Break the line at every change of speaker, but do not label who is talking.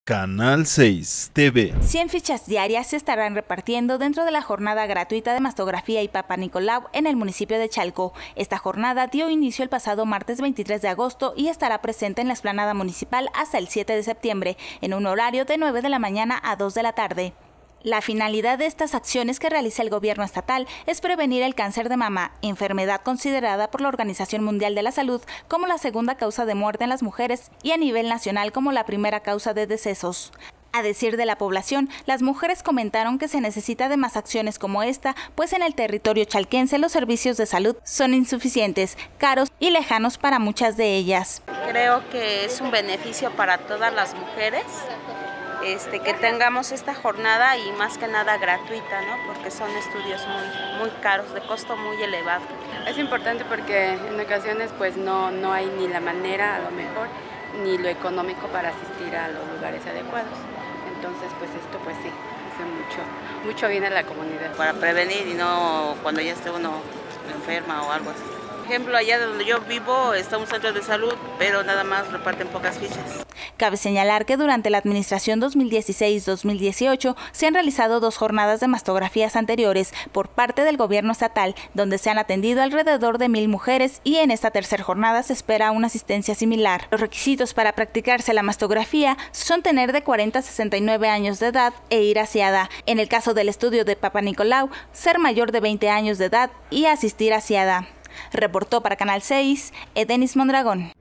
Canal 6 TV.
100 fichas diarias se estarán repartiendo dentro de la jornada gratuita de mastografía y Papa Nicolau en el municipio de Chalco. Esta jornada dio inicio el pasado martes 23 de agosto y estará presente en la explanada municipal hasta el 7 de septiembre, en un horario de 9 de la mañana a 2 de la tarde. La finalidad de estas acciones que realiza el gobierno estatal es prevenir el cáncer de mama, enfermedad considerada por la Organización Mundial de la Salud como la segunda causa de muerte en las mujeres y a nivel nacional como la primera causa de decesos. A decir de la población, las mujeres comentaron que se necesita de más acciones como esta, pues en el territorio chalquense los servicios de salud son insuficientes, caros y lejanos para muchas de ellas.
Creo que es un beneficio para todas las mujeres. Que tengamos esta jornada y más que nada gratuita, ¿no? Porque son estudios muy caros, de costo muy elevado.
Es importante porque en ocasiones pues no hay ni la manera a lo mejor ni lo económico para asistir a los lugares adecuados. Entonces pues esto pues sí, hace mucho bien a la comunidad.
Para prevenir y no cuando ya esté uno enferma o algo así. Por ejemplo, allá donde yo vivo está un centro de salud, pero nada más reparten pocas fichas.
Cabe señalar que durante la administración 2016-2018 se han realizado 2 jornadas de mastografías anteriores por parte del gobierno estatal, donde se han atendido alrededor de 1000 mujeres y en esta tercera jornada se espera una asistencia similar. Los requisitos para practicarse la mastografía son tener de 40 a 69 años de edad e ir aseada. En el caso del estudio de Papa Nicolau, ser mayor de 20 años de edad y asistir aseada. Reportó para Canal 6, Edenis Mondragón.